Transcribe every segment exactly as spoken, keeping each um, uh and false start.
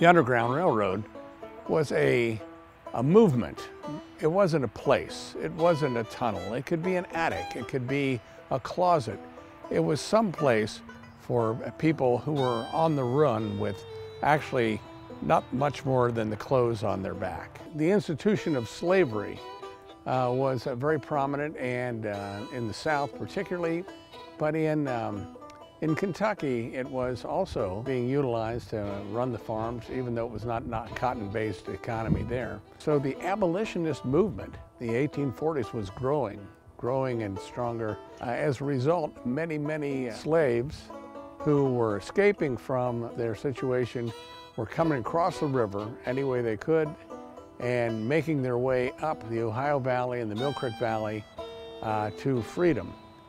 The Underground Railroad was a, a movement. It wasn't a place. It wasn't a tunnel. It could be an attic. It could be a closet. It was some place for people who were on the run with actually not much more than the clothes on their back. The institution of slavery uh, was uh, very prominent, and uh, in the South particularly, but in, um, in Kentucky it was also being utilized to run the farms, even though it was not, not cotton-based economy there. So the abolitionist movement, the eighteen forties, was growing, growing and stronger. Uh, as a result, many, many slaves who were escaping from their situation were coming across the river any way they could and making their way up the Ohio Valley and the Mill Creek Valley uh, to freedom.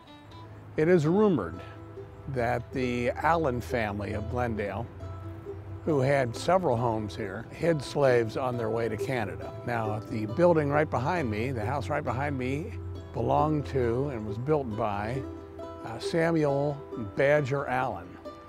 It is rumored that the Allen family of Glendale, who had several homes here, hid slaves on their way to Canada. Now, the building right behind me, the house right behind me, belonged to and was built by uh, Samuel Badger Allen.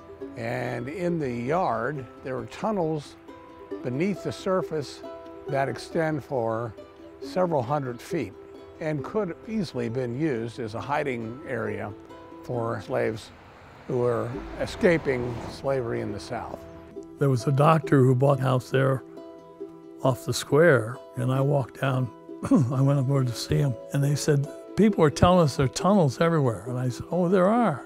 And in the yard, there are tunnels beneath the surface that extend for several hundred feet and could have easily been used as a hiding area for slaves who were escaping slavery in the South. There was a doctor who bought a house there off the square, and I walked down, I went over to see him, and they said, people are telling us there are tunnels everywhere. And I said, oh, there are.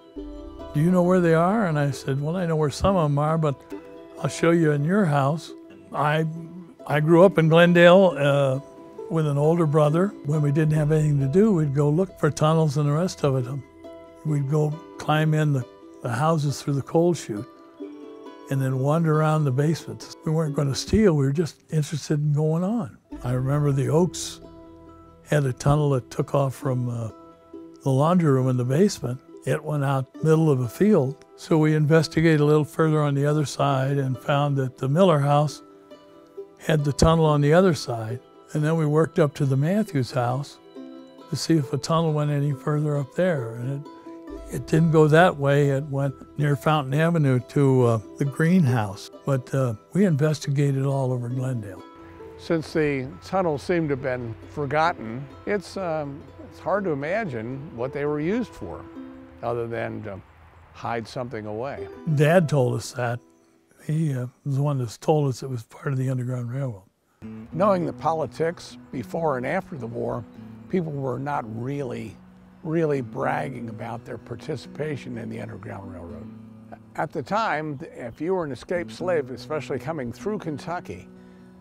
Do you know where they are? And I said, well, I know where some of them are, but I'll show you in your house. I, I grew up in Glendale uh, with an older brother. When we didn't have anything to do, we'd go look for tunnels and the rest of it. We'd go climb in the, the houses through the coal chute and then wander around the basements. We weren't going to steal, we were just interested in going on. I remember the Oaks had a tunnel that took off from uh, the laundry room in the basement. It went out middle of a field. So we investigated a little further on the other side and found that the Miller house had the tunnel on the other side. And then we worked up to the Matthews house to see if a tunnel went any further up there. And it, it didn't go that way. It went near Fountain Avenue to uh, the greenhouse. But uh, we investigated all over Glendale. Since the tunnels seem to have been forgotten, it's, um, it's hard to imagine what they were used for, other than to hide something away. Dad told us that. He uh, was the one that told us it was part of the Underground Railroad. Knowing the politics before and after the war, people were not really, really bragging about their participation in the Underground Railroad. At the time, if you were an escaped slave, especially coming through Kentucky,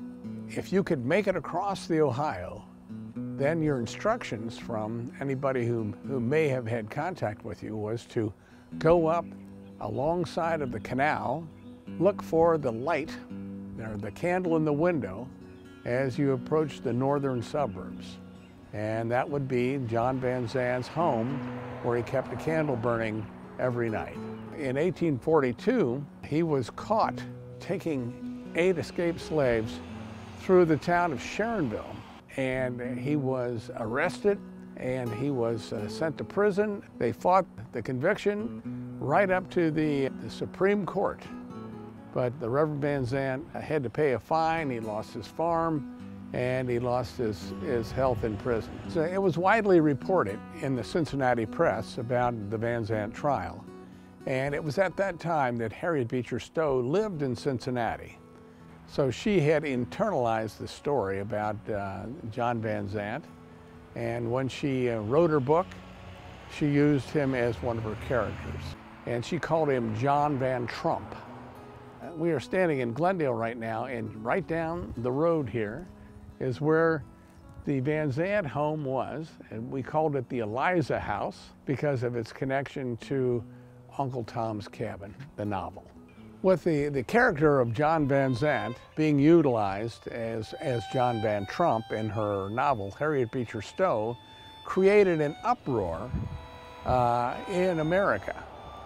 if you could make it across the Ohio, then your instructions from anybody who, who may have had contact with you was to go up alongside of the canal, look for the light, or the candle in the window, as you approach the northern suburbs. And that would be John Van Zant's home, where he kept a candle burning every night. In eighteen forty-two, he was caught taking eight escaped slaves through the town of Sharonville. And he was arrested and he was uh, sent to prison. They fought the conviction right up to the, the Supreme Court. But the Reverend Van Zant had to pay a fine, he lost his farm, and he lost his, his health in prison. So it was widely reported in the Cincinnati press about the Van Zant trial. And it was at that time that Harriet Beecher Stowe lived in Cincinnati. So she had internalized the story about uh, John Van Zant, and when she uh, wrote her book, she used him as one of her characters. And she called him John Van Trump. Uh, we are standing in Glendale right now, and right down the road here is where the Van Zant home was, and we called it the Eliza House because of its connection to Uncle Tom's Cabin, the novel. With the, the character of John Van Zant being utilized as, as John Van Trump in her novel, Harriet Beecher Stowe created an uproar uh, in America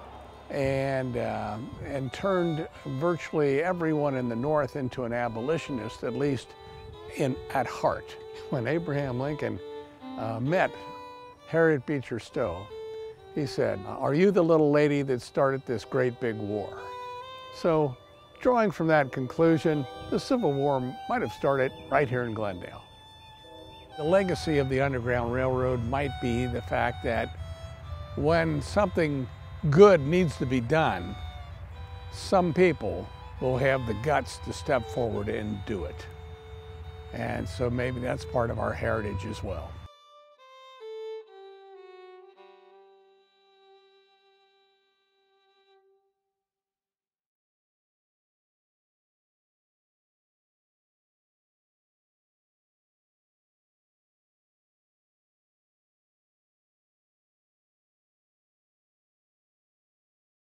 and, uh, and turned virtually everyone in the North into an abolitionist, at least in, at heart. When Abraham Lincoln uh, met Harriet Beecher Stowe, he said, "Are you the little lady that started this great big war?" So Drawing from that conclusion, the Civil War might have started right here in Glendale. The legacy of the Underground Railroad might be the fact that when something good needs to be done, some people will have the guts to step forward and do it. And so maybe that's part of our heritage as well.